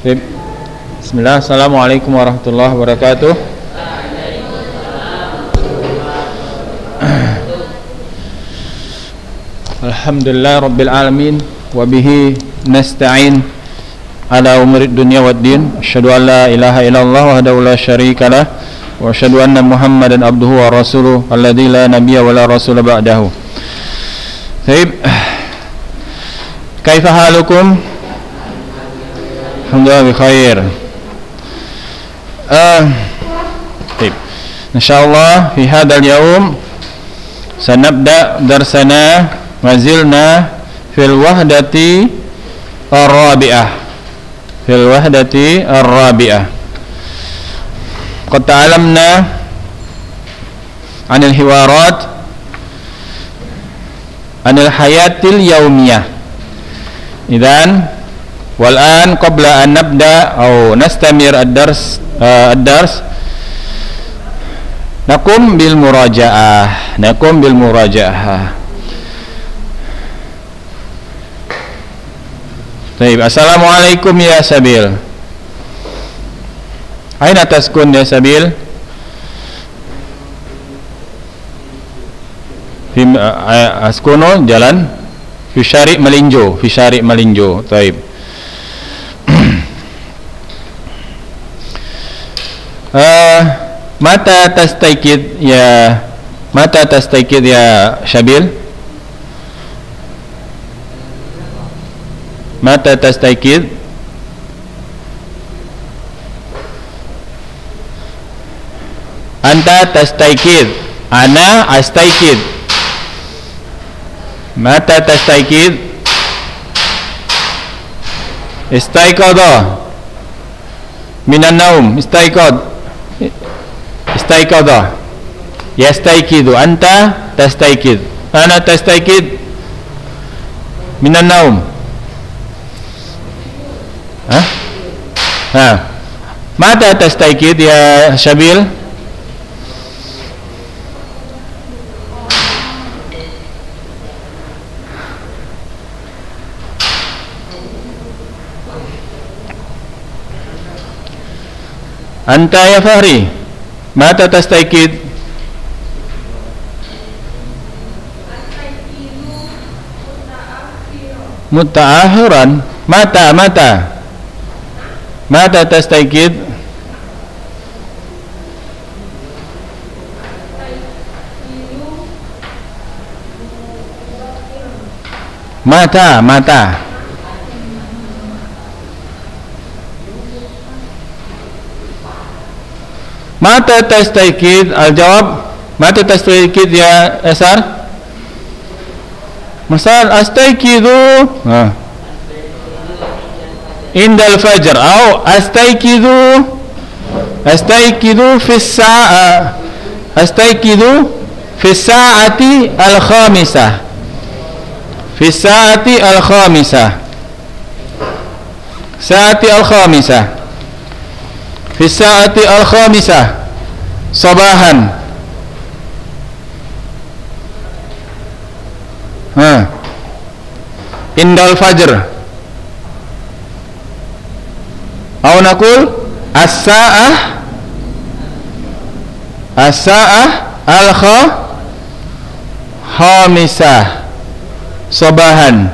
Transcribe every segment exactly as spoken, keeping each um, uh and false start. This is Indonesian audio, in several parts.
Bismillah. Assalamualaikum warahmatullahi wabarakatuh. Alhamdulillah rabbil alamin wa bihi nasta'in ala umurid dunya waddin. Asyhadu an la ilaha illallah wahdahu la syarikalah wa asyhadu anna Muhammadan abduhu wa rasuluh alladzi la nabiyya wa la rasula ba'dahu. Baik. Kaifa halukum? Alhamdulillah bi khair. Ah. Baik. Insyaallah fi hadzal yaum sanabda darsana mazilna fil wahdati ar-rabi'ah. Fil wahdati ar-rabi'ah. Qad ta'alamna 'anil hiwarat 'anil hayatil yaumiyah. Idzan wal an qabla an nabda aw nastamir ad-dars uh, ad-dars nakum bil muraja'ah nakum bil muraja'ah. Baik, assalamualaikum ya Sabil. Aina taskun ya Sabil? Fim uh, askuno jalan fi syari' Malinjo, fi syari' Malinjo. Baik. Uh, mata tastaikid ya mata tastaikid ya Syabil? Mata tastaikid? Anta tastaikid, ana astaikid. Mata tastaikid? Istaikadha minan naum, istaikad istaikadha yastaikidu. Anta tastaikid, ana tastaikid minan naum. Hah? Ha. Mata tastaikid ya Syabil? Anta ya Fahri, mata tastaikid? Muta'akhiran. Mata, mata mata tastaikid? Mata, mata Mata tastaikid? Al-jawab mata tastaikid ya Esar? Masal astaikidu ha. Indal fajr atau astaikidu astaikidu fi sa'a astaikidu fi sa'ati al-khamisah fi sa'ati al-khamisah sa'ati al-khamisah fi sa'ati al-khamisah sabahan. Ha. Indal fajr. Au naqul as-sa'ah as-sa'ah al-khamisah sabahan.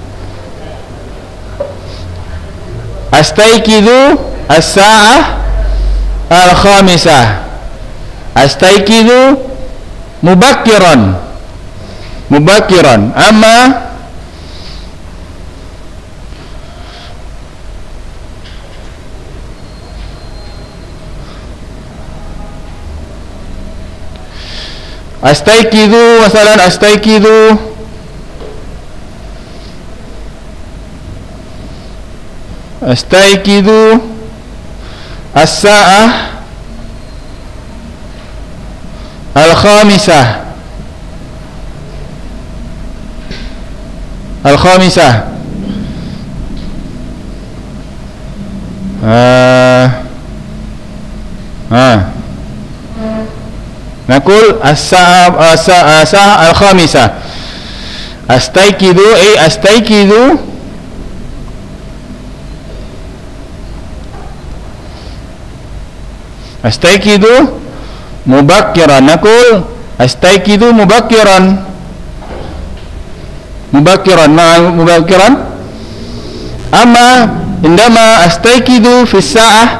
Astaikidu as-sa'ah al-khamisah. Astaikidu mubakkiran mubakkiran. Amma astaikidu masalan astaikidu astaikidu as-sa'ah al-khamisah al-khamisah ah ah nakul as-sa'a as-sa'a al-khamisah astaikidu ay astaikidu Astayqidu mubakkiran. Naqul astayqidu mubakkiran. Mubakkiran ma mubakkiran. Amma indama astayqidu fi as-sa'ah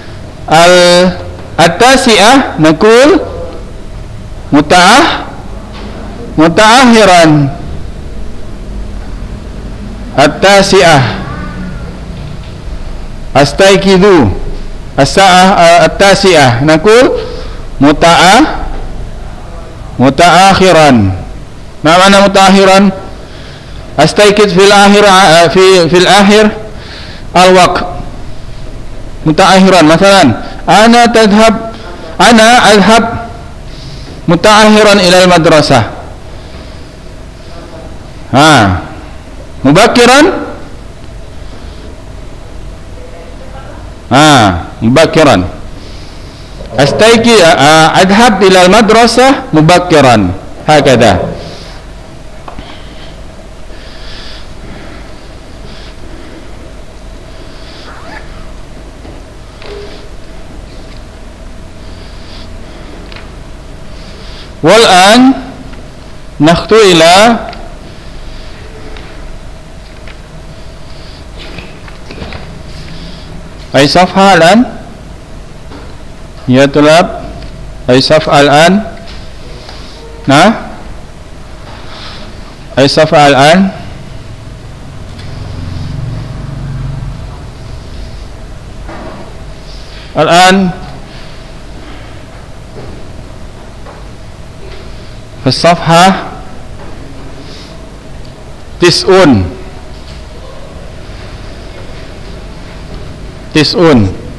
al-tasi'ah naqul muta'ah muta'akhiran. At-tasi'ah astayqidu as-sa'ah at-tasi'ah naqul muta'ah mutaakhiran. Ma mana mutaakhiran? Astayqid fil akhir fi fil akhir al-waqt mutaakhiran. Masalan, ana tadhhab ana adhhab mutaakhiran ila al-madrasah. Ha, mubakkiran. Ha, mubakkiran. Astayqi adhhab ila al-madrasah mubakkiran. Hakada. والآن نخطو إلى أي صفحة الآن يا طلاب؟ أي صفحة الآن؟ نعم أي صفحة الآن؟ الآن في الصفحة تسعون تسعون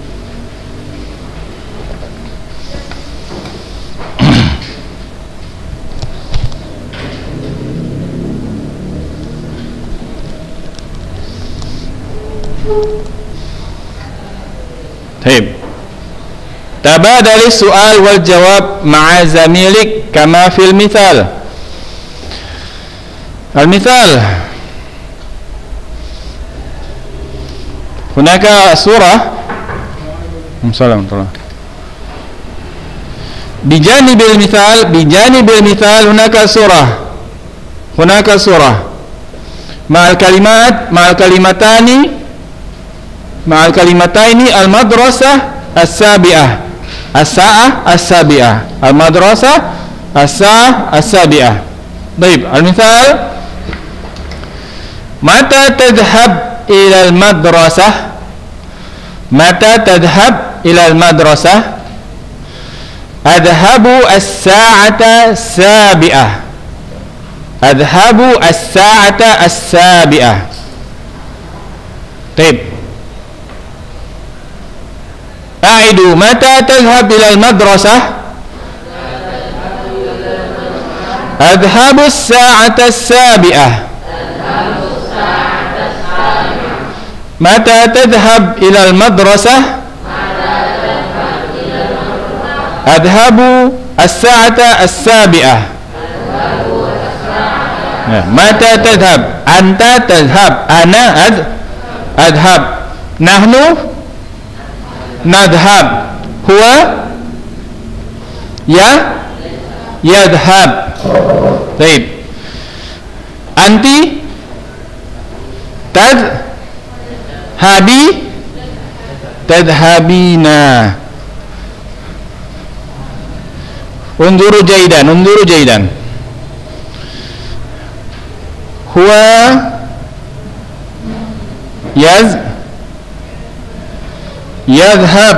طيب تبادل السؤال والجواب مع زميلك كما في المثال. المثال هناك سورة بجانب المثال بجانب المثال هناك سورة هناك سورة مع الكلمات مع الكلمتان مع الكلمتين المدرسة السابعة الساعة السابعة المدرسة الساعة السابعة. طيب المثال متى تذهب إلى المدرسة متى تذهب إلى المدرسة أذهب الساعة السابعة أذهب الساعة السابعة. طيب أعيدوا متى تذهب إلى المدرسة أذهب الساعة السابعة. متى تذهب إلى المدرسة أذهب الساعة السابعة. متى تذهب أنت تذهب أنا أذهب نحن نذهب هو يا يذهب. طيب أنت تذهبي تذهبين. انظروا جيدا انظروا جيدا. هو يذ يذهب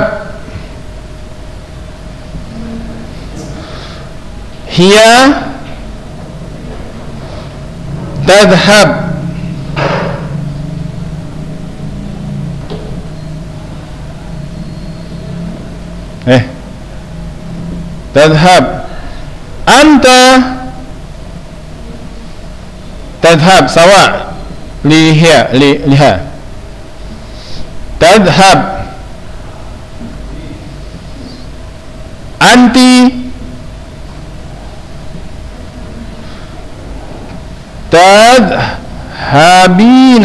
هي تذهب eh تذهب أنت تذهب سواء لها لها تذهب أنت تذهبين.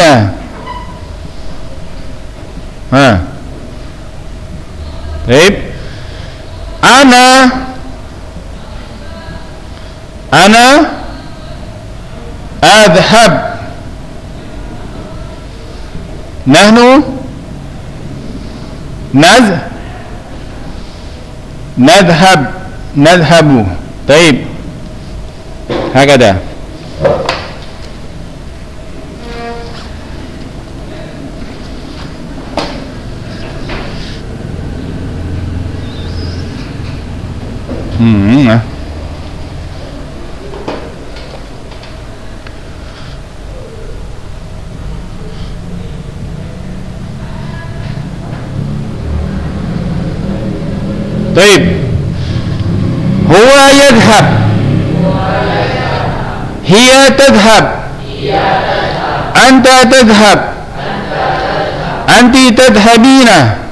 ها طيب Ana Ana adhab. Nahnu naz nadhhab nadhhabu. Baik. Hakada. Hmm. طيب هو يذهب هي تذهب أنت تذهب أنت تذهبين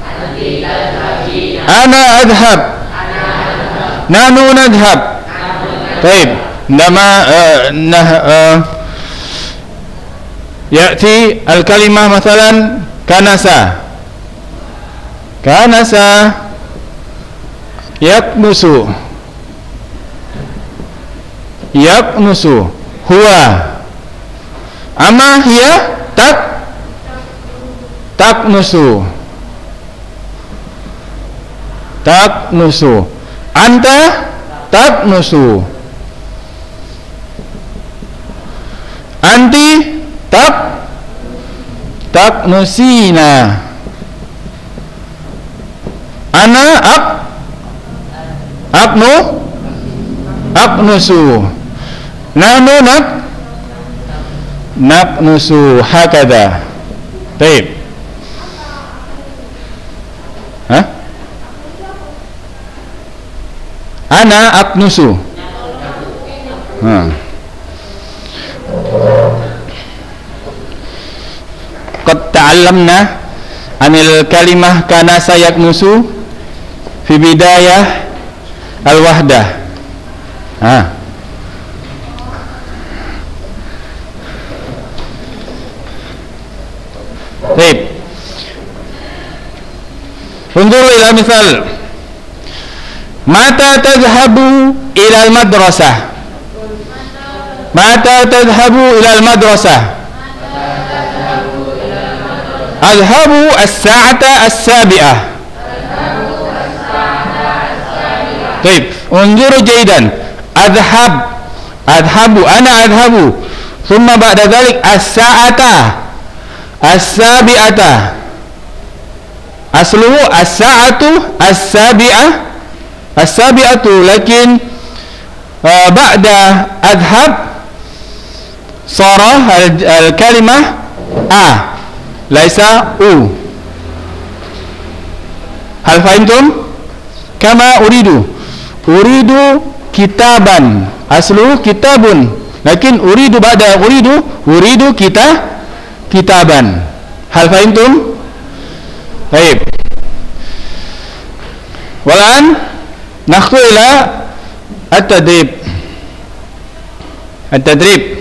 أنا أذهب نحن نذهب. طيب عندما نه يأتي الكلمة مثلا كنسا كنسا yaknusu yaknusu huwa ama hiya tak taknusu taknusu anta taknusu anti tak taknusina ana ak Aknu Aknusu Nahnu nak Naknusu Hakada. Baik. Hah? Ana aknusu. Ha. Qad ta'allamna anil kalimah kana sayaknusu fi bidayah al-wahdah. Ha. Baik. Unzur ila misal. Mata tadhhabu ila al-madrasah. Mata tadhhabu ila al-madrasah. Adhhabu as-sa'ata as-sabi'ah. Baik, unzur jaydan. Adhhab, adhhabu, ana adhhabu. Thumma ba'da dhalik as-sa'ata as-sabi'ata. Asluhu as-sa'atu as-sabi'ah as-sabi'atu, lakin uh, ba'da adhhab sara al-kalimah a laisa u. Hal fahimtum? Kama uridu uridu kitaban, aslu kitabun, lakin uridu ba'da uridu uridu kita kitaban. Hal fahimtum? Baik. Walan nakhtu ila at-tadrib. At-tadrib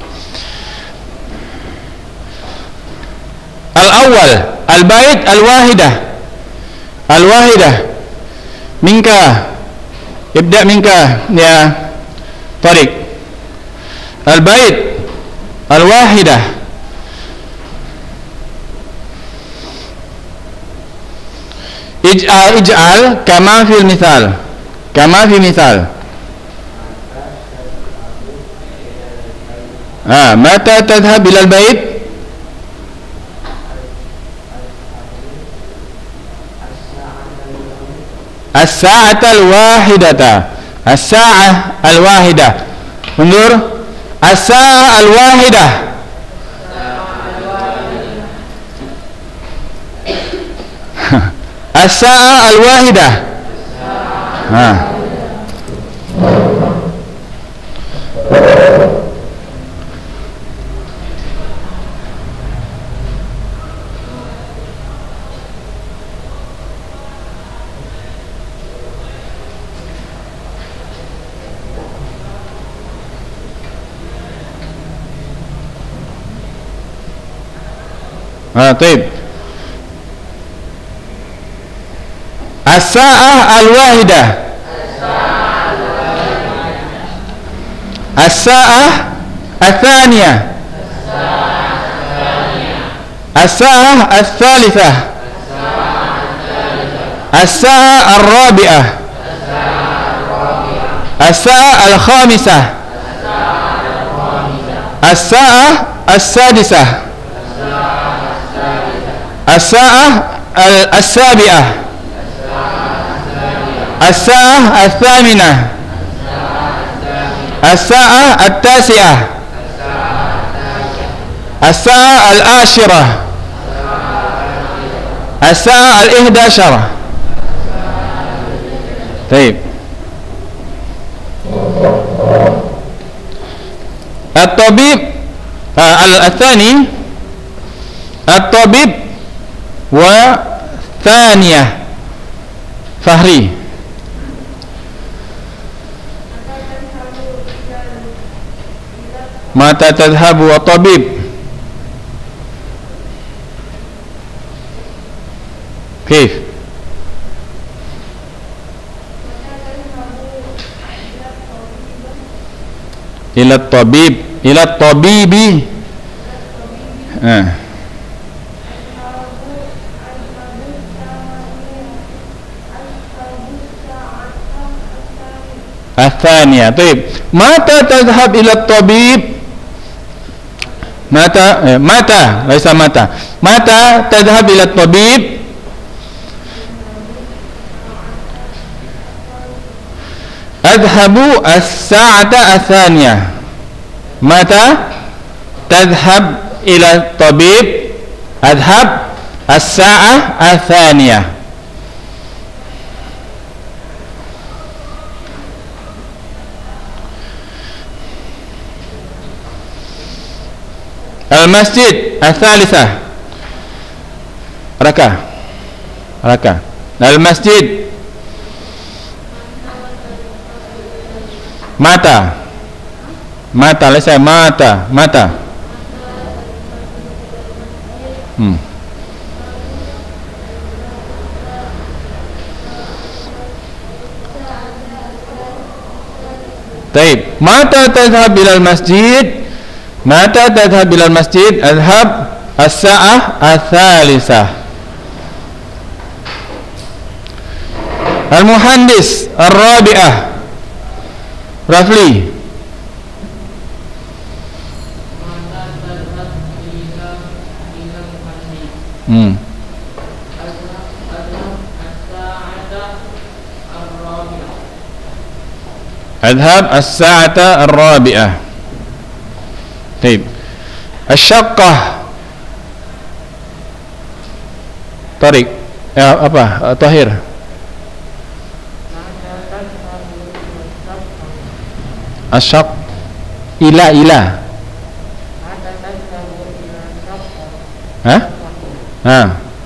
al-awwal al-bait al-wahidah. Al-wahidah minka, ibda minka ya Tariq. Al-bait al-wahidah ij'al ij'al kama fil misal, kama fi misal. Ah, mata tadhhab ila al-bait? As-sa'ata al-wahidata. As-sa'ah al-wahidah. Undur. As-sa'ah al-wahidah. As-sa'ah al-wahidah. Ha. Ah, taib. As-sa'ah al-wahidah. As-sa'ah ats-tsaniyah. As-sa'ah ats-tsalitsah. As-sa'ah ar-rabi'ah. As-sa'ah al-khamisah. As-sa'ah as-sadisah. As-sa'ah al-sabi'ah. As-sa'ah ats-tsaminah. As-sa'ah at-tasi'ah. As-sa'ah al-ashirah. As-sa'ah al-ihda asyarah. Baik. At-tabib al-tsani at-tabib wa tsaniyah Fahri. Mata tadhhabu wa tabib. Kif? Ila tabib, ila tabibi. Ah. Athaniya. Baik. Mata tadhhab ila tabib? Mata eh, mata, laisa mata. Mata tadhhab ila tabib? Adhabu as-sa'ata ats-tsaniyah. Mata tadhhab ila tabib? Adhab as-sa'ah ats-tsaniyah. Al-masjid ats-tsalitsah. Rakah. Rakah. Al-masjid. Mata. Mata, laisa mata, mata. Hmm. Baik. Mata tadhhab ila al-masjid? Mata tadhhab ila al-masjid? Adhhab as-sa'ah ats-tsalitsah. Al-muhandis ar-rabi'ah. Rafli. Hmm. Adhhab as-sa'ata ar-rabi'ah. Baik. Asy-syaqqah. Tariq. Ya, apa? Tahir. Asyaq ila ila. Hah? Ha.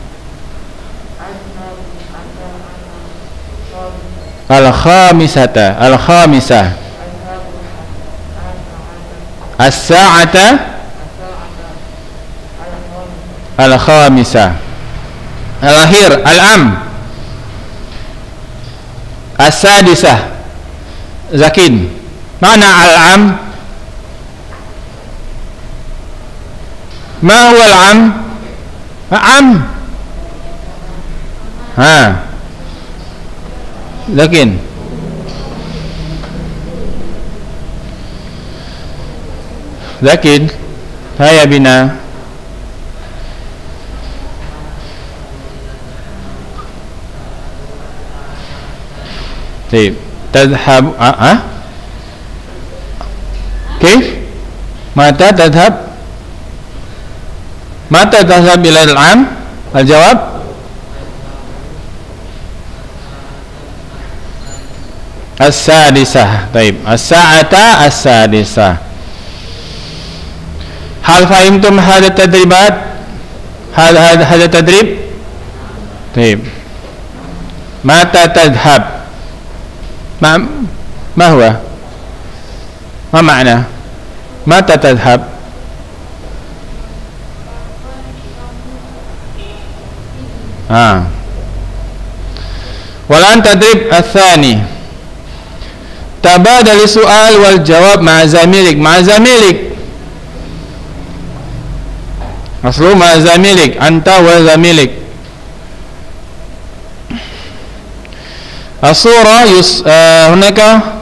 Al-khamisata, al-khamisah. As-sa'ata al-khamisah. Al-akhir, al-am. As-sadisah. Zakin. Mana al-am? Ma huwa al-am? Am. Ha. Zakin. Zakin. Hayya bina. Baik. Tadhhab ah? Kif? Mata tadhhab? Mata tadhhab ila al-am? Al-jawab? As-sadisah. Baik. As-sa'ata as-sadisah. Hal fahimtum hadha tadribat? Hadha hadha hadha tadrib? Baik. Mata tadhhab? Ma ma huwa? Ma ma'na? Mata tadhhab? Ah. Walan tadrib ats-tsani. tabadali su'al wal jawab ma'a zamilik. Ma'a zamilik. Aslu ma'a zamilik, anta wa zamilik. As-surah yus uh, hunaka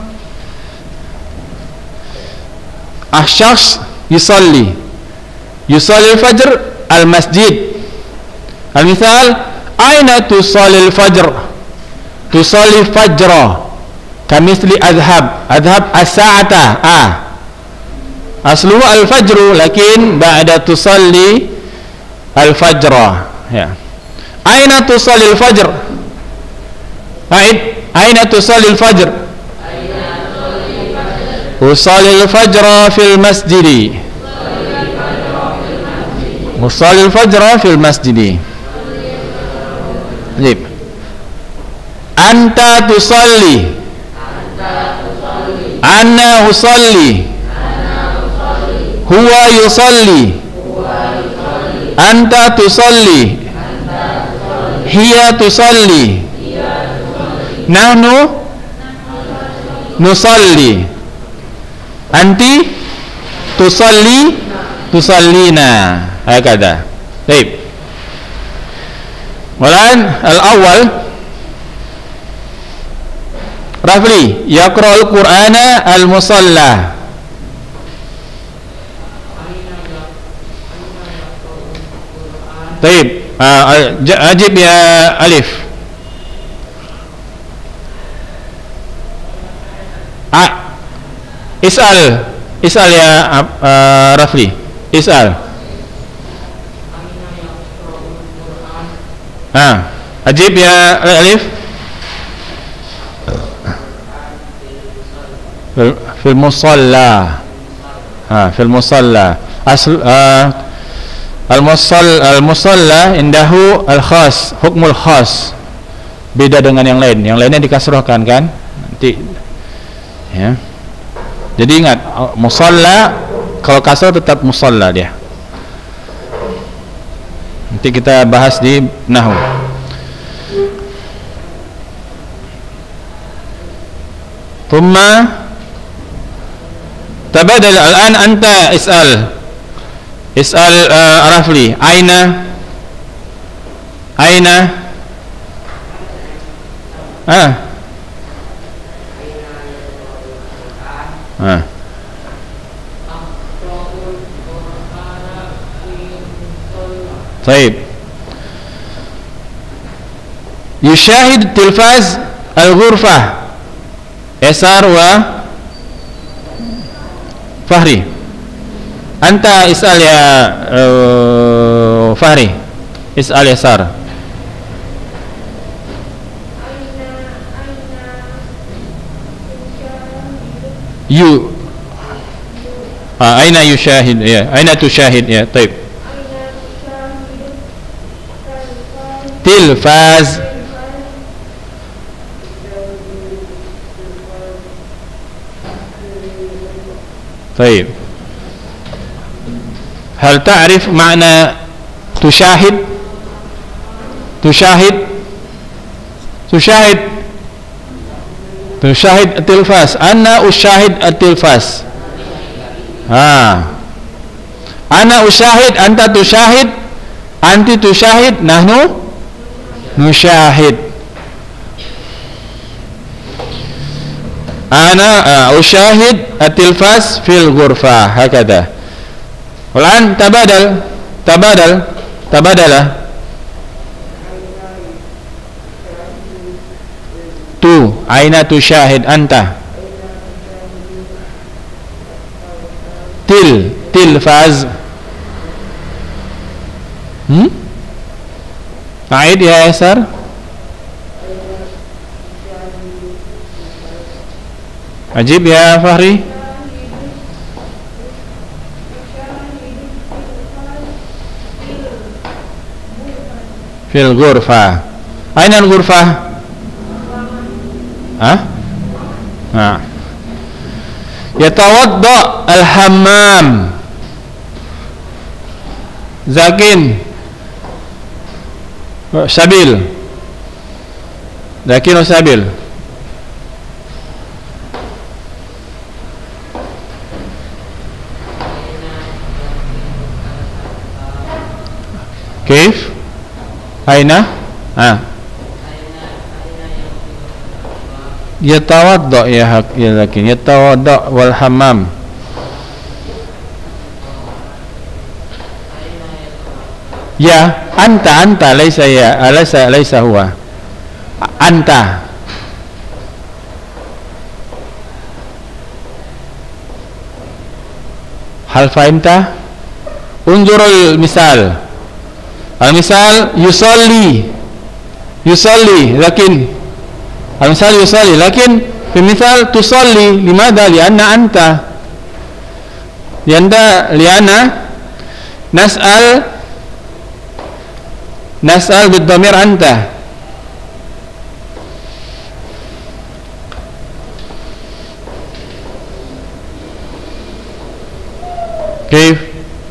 asy-syakhs yusalli. Yusalli al-fajr al-masjid. Al-mithal, aina tusalli al-fajr? Tusalli fajra. Kamithli adhab. Adhab as-sa'ata. Ah. Asluhu al-fajru lakin ba'da tusalli al-fajra. Ya. Aina tusalli al-fajr? Aid, aina tusalli al-fajr? Usalli al-fajra fil masjidi. Usalli al-fajra fil masjidi. Baik. Anta tusalli. Ana usalli. Huwa yusalli. Anta tusalli. Hiya tusalli. Nahnu nusalli. Anti tusalli tusallina. Hakada. Baik. Walan al-awwal Rafli yaqra'ul Qur'ana al-musalla. Baik. Ajib ya Alif. Ah, is'al, is'al ya uh, Rafli, is'al. Ah, ajib ya Alif. Fil, fil musalla. Ah, fil musalla. Asl uh, al-musalla, al-musalla indahu al-khas, hukmul khas. Beda dengan yang lain. Yang lainnya dikasrahkan kan? Nanti ya. Jadi ingat, musalla kalau kasar tetap musalla dia. Nanti kita bahas di nahwu. Thumma tabadal al-an anta is'al. Is'al uh, Rafli, aina aina ah Ah. Baik. Yushahid tilfaz al-ghurfah. Yasar wa Fahri. Anta is'al ya uh, Fahri. Is'al Yasar. You ah, aina yushahid ya, aina tushahid ya, taib. Tilfaz. Taib. Hal ta'rif makna tushahid? Tushahid Tushahid Tushahid at-tilfas. Ana ushahid at-tilfas. Ha. Ana ushahid, anta tushahid, anti tushahid, nahnu nushahid. Ana uh, ushahid at-tilfas fil ghurfah. Hakada. Ulan tabadal, tabadal, tabadala. Tu, aina tushahid anta. Til, tilfaz. Hmm? Aid ya Yasar. Ajib ya Fahri. Fil ghurfah. Aina al-ghurfah? Hah? Nah. Yatawadda al-hammam. Zakin. Sabil. Zakin wa sabil. Aina? Ah. Yatawadda ya hak ya lakin yatawadda wal hammam. Ya, anta anta laisa ya, laisa laisa huwa. Anta. Hal fahimta? Unzur al-misal. Al-misal yusalli. Yusalli lakin al-misal yusalli lakin fi misal tusalli limadha lianna anta. Lianna lianna nas'al Nas'al bid-dhamir anta. Kayf?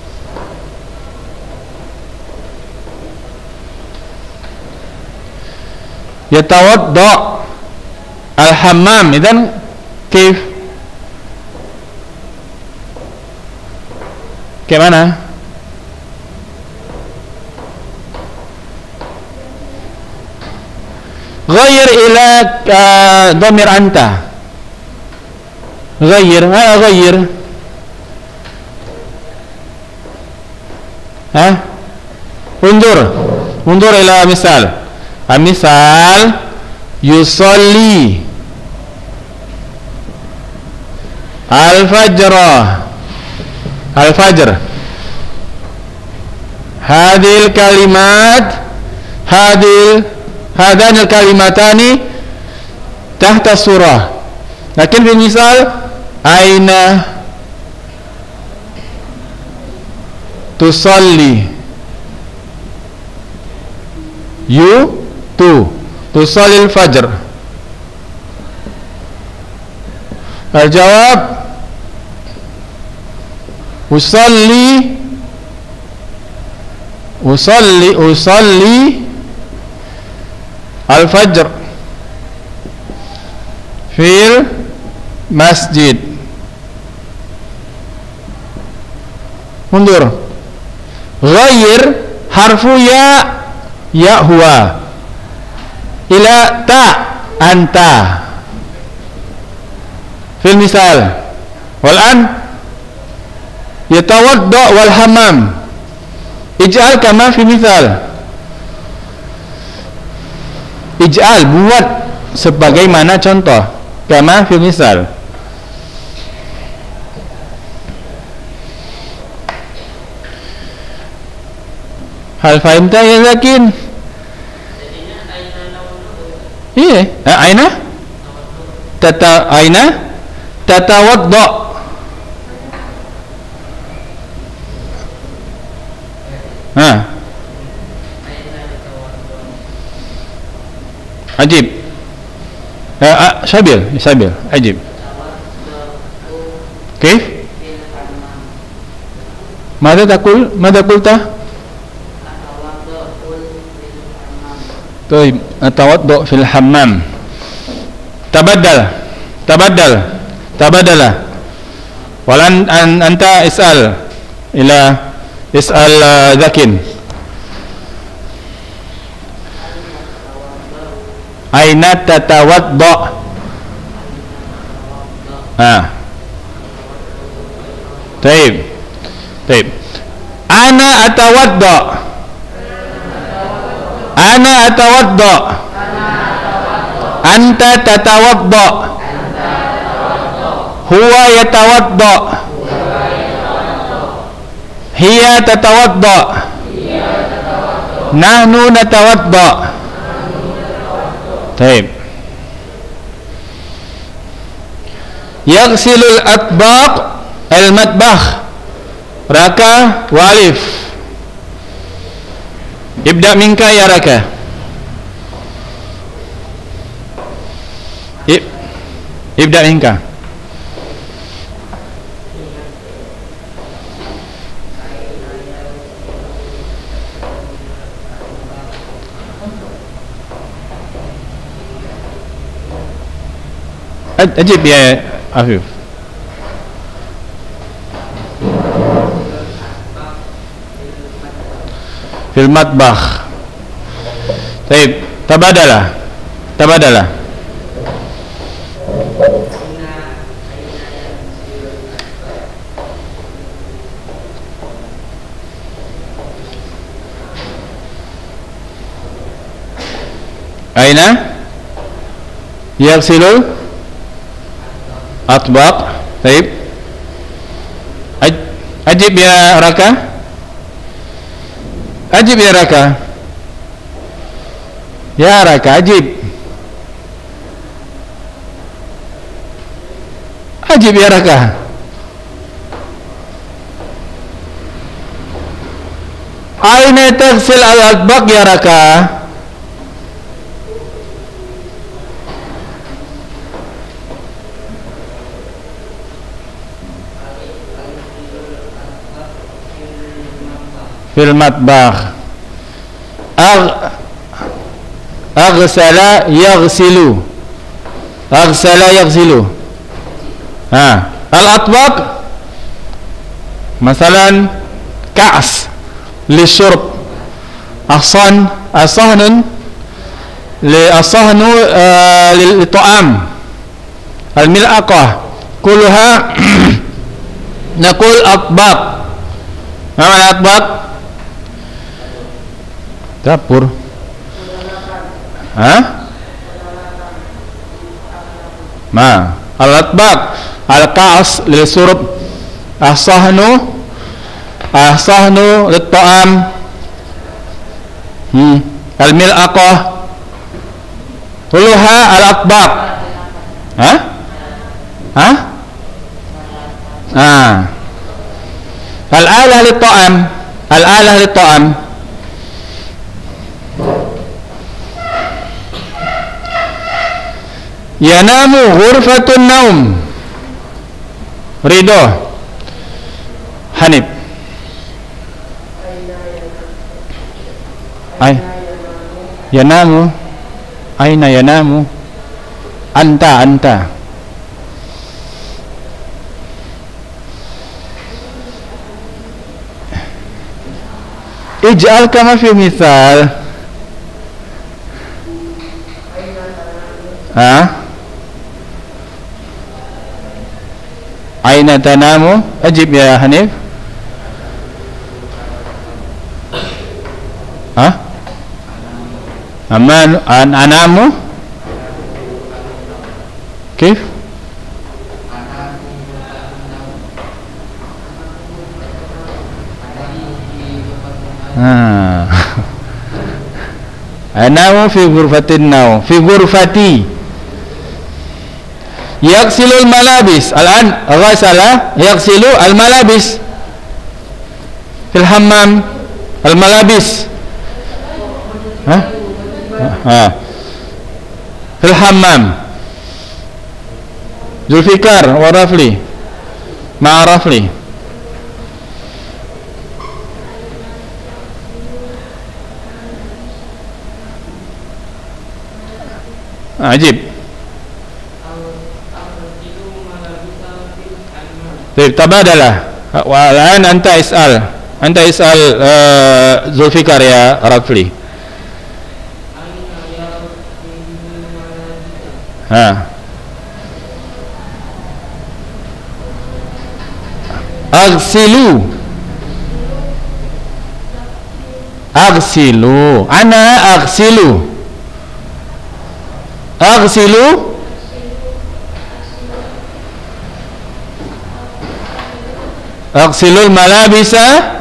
Yatawadda al-hammam, idan kayf? Kayak mana? Ghayyir ila dhamir anta. Ghayyir, mana ghayyir? Hah? Undur. Undur ila misal. Misal yusalli al-fajr. Al-fajr. Hadil kalimat hadil Hadan al-kalimatani tahta surah. Lakin fi misal aina tusalli. You tu tusalli al-fajr. Al-jawab usalli usalli usalli al-fajr fil masjid. Mundur. Ghayyir harfu ya ya huwa ila ta anta fil misal. Wal an yatawadda wal hammam. Ij'al kama fi misal. Ij'al, buat sebagaimana contoh, kama fil misal. Hal fahimta ya lakin? Iya, aina? Tata aina? Tatawadda. Nah. Ajib. Uh, Sabil, Sabil, ajib. Kif? Mada takul? Mada kulta? Taib, atawaddu fil hammam. Tabaddal. Tabaddal. Tabadala. Walan an, anta is'al ila is'al uh, zakin. Aina tatawadda? Ah. Taib. Taib. Ana atawadda. Ana atawadda. Anta tatawadda. Huwa yatawadda. Hiya tatawadda. Nahnu natawadda. Taib. Yaghsilul atbaq al-matbakh. Raka walif. Ibda minka ya raka. Ib Ibda minka. Ajib ya Afif. Fil matbakh. Baik, tabadalah. Tabadalah. Aina yaghsilu atbaq. Baik. Ajib ya Raka. Ajib ya Raka. Ya Raka, ajib. Ajib ya Raka. Aina taghsil al-atbaq ya Raka. Fil matbakh. Ag aghsala yaghsilu. Aghsala yaghsilu. Ha, al-atbaq masalan ka's lisyurb, ahsan asahnun li asahnu uh, lil ta'am, al-mil'aqah kulluha naqul atbaq. Nama atbaq dapur. Hah? Ma al-atbaq al-ka's lil surb, as-sahnu as-sahnu lit ta'am, hmm al-mil'aqah kulluha al-atbaq. Hah? Hah? Ah. Al-alah lit ta'am, al-alah lit ta'am. Yanamu ghurfatun naum. Ridho. Hanif. Ay. Yanamu. Aina yanamu. Anta anta. Ij'al kama fi misal. Ha? Aina tanamu? Ajib ya Hanif. Ha? Aman an anamu? Kif? Ha. Anamu fi ghurfatin naw, fi ghurfati. Yaghsilul malabis. Al-an ghasala yaghsilu al-malabis fil hammam. Al-malabis. Hah? Ha. Fil hammam. Zulfikar wa Rafli. Ma'a Rafli. Ajib. Baik, tabadalah. Wa al'an anta is'al. Anta is'al uh, Zulfikar ya Rafli. Ha. Aghsilu. Aghsilu. Ana aghsilu. Aghsilu. Aghsilul malabisa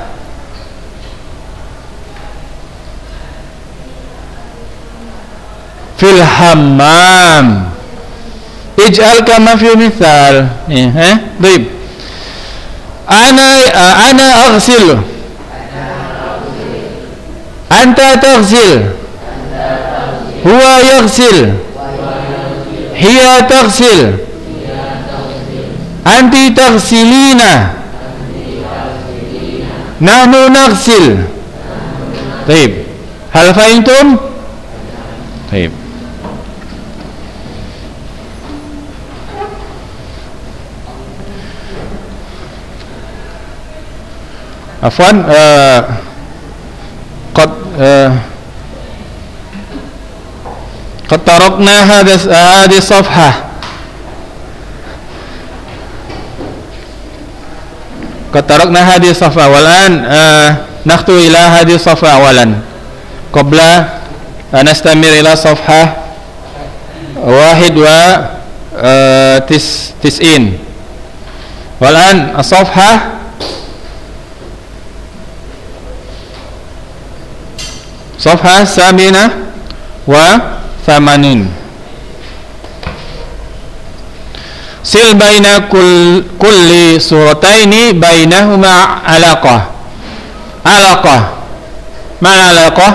fil hammam. Ij'al kama fi misal. Eh, eh? Baik. Ana ana aghsilu. Anta taghsil. Huwa yaghsil. Hiya taghsil. Anti taghsilina. Nahnu naghsil. Baik. Hal fahimtum? Baik. Afwan, uh, qad uh, Qad tarakna hadhihi as-safhah. Qad tarakna hadhihi as-safhah wal an nakhtu ila hadhihi as-safhah awalan qabla an nastamir ila safhah wahid wa tis tis'in. Wal an as-safhah safhah samina wa thamanin. Sil baina kull, kulli surataini bainahuma alaqah. Alaqah. Mana alaqah?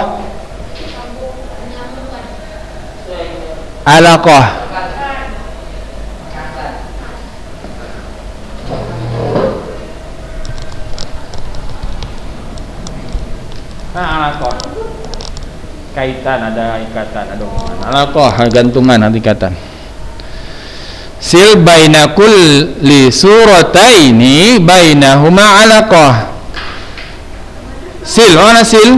Alaqah. Nah, alaqah. Kaitan, ada ikatan, ada hubungan. Alaqah, gantungan, ada ikatan. Sil baina kulli surataini bainahuma alaqah. Sil, mana sil?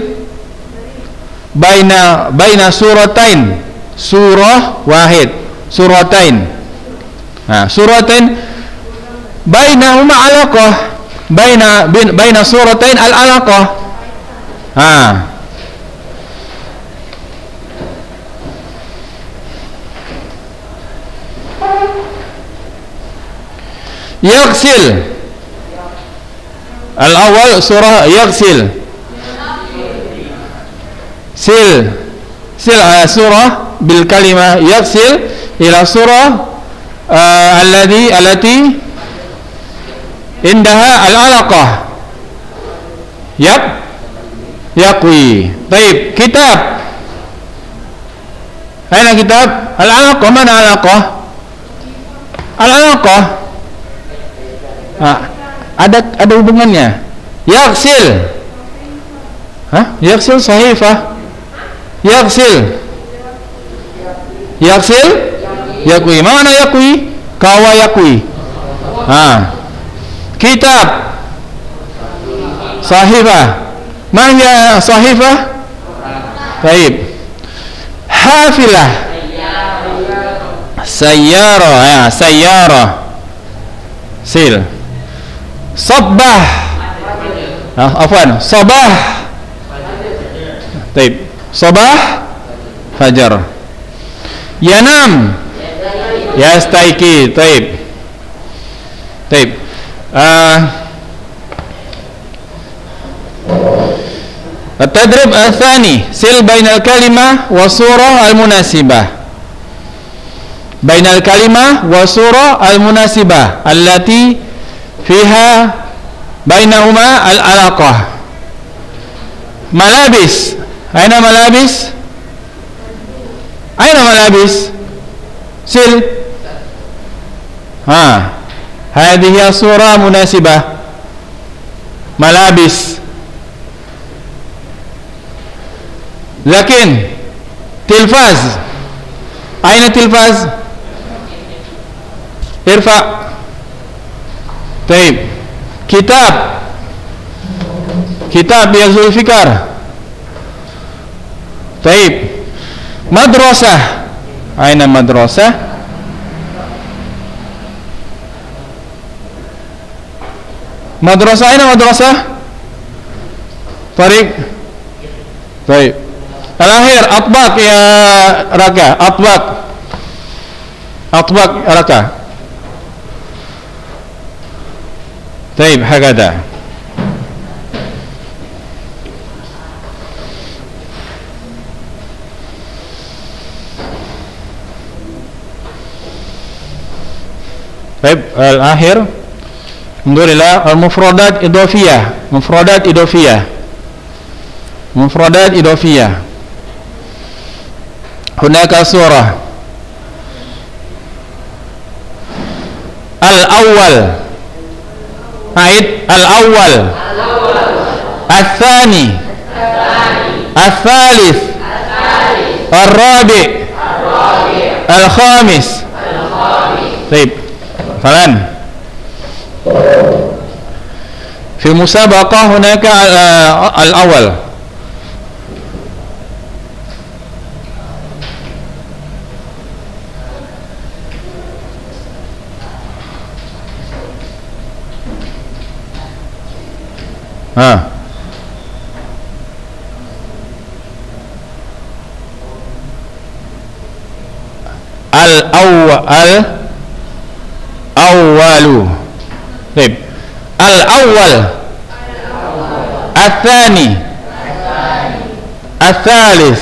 Baina baina suratain. Surah wahid, suratain. Nah, suratain bainahuma alaqah. Baina bin, baina suratain al alaqah. Ah. Yaghsil. Al-awwal surah Yaghsil. Sil. Sil uh, surah bil kalimah yaghsil ila surah uh, alladhi allati indaha al-alaqah. Yap. Yaqwi. Baik, kitab. Aina kitab? Al-alaqah, mana al-alaqah? Al-alaqah. Ah, ada ada hubungannya. Yaghsil. Hah? Yaghsil sahifah. Yaghsil. Yaghsil? Yaqwi. Mana yaqwi? Kawa yaqwi. Ah. Kitab. Sahifah. Mana sahifah? Baik. Hafilah. Sayyara. Ya, sayyara. Sil. Sabbah. Ah, afwan, sabah. Baik. Sabah, fajar. Yanam. Yastaiki. Baik. Baik. Ah At-tadrib al-thani, sil bainal kalimah wa surah al-munasibah. Bainal kalimah wa surah al-munasibah allati fiha bainahuma al-alaqah. Malabis. Aina malabis? Aina malabis? Sil. Ha. Hadhihi surah munasibah. Malabis. Lakin tilfaz. Aina tilfaz? Irfa. Taib. Kitab. Kitab ya Zulfikar. Taib. Madrasah. Aina madrasah? Madrasah, aina madrasah? Farid. Taib. Al-akhir atbaq ya Raka. Atbaq. Atbaq Raka. Taib, hakada. Baik, al-akhir alhamdulillah al-mufradat idhofiyah. Mufradat idhofiyah. Mufradat idhofiyah. Hunaka surah al-awwal. Ait al-awwal. Al-thani. Al-thalith. Al-rabi'. Al-khamis. Baik. Falan. Fi musabaqah hunaka al-awwal. Ha. Al-awwal al-awwalu. Baik. Al-awwal. Al-thani. Al-thalith.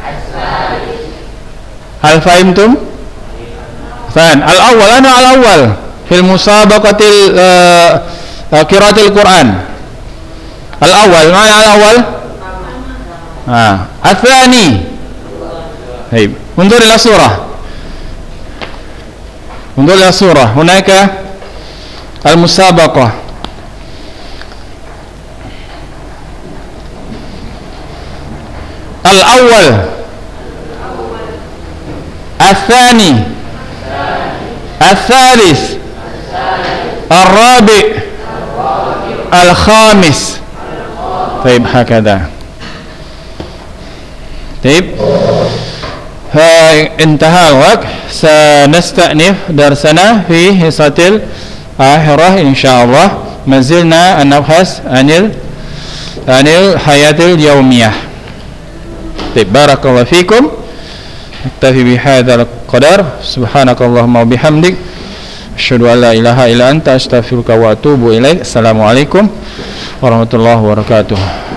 Hal fahimtum? Fan. Al-awwal ana al-awwal fil musabaqatil uh, uh, qiraatil Quran. Al-awwal, mana al-awwal? Ha. Al-thani. Baik. Undur ila surah. Undur ila surah. Hunaka al-musabaqah. Al-awwal. Al-thani. Al-thalith. Al-rabi'. Al-khamis. طيب هكذا. طيب انتهى الوقت. سنستأنف درسنا في حصة الآخرة إن شاء الله. ما زلنا نبحث عن عن الحياة اليومية. طيب بارك الله فيكم. نكتفي بهذا القدر. سبحانك اللهم وبحمدك أشهد أن لا إله إلا أنت أستغفرك وأتوب إليك. السلام عليكم warahmatullahi wabarakatuh.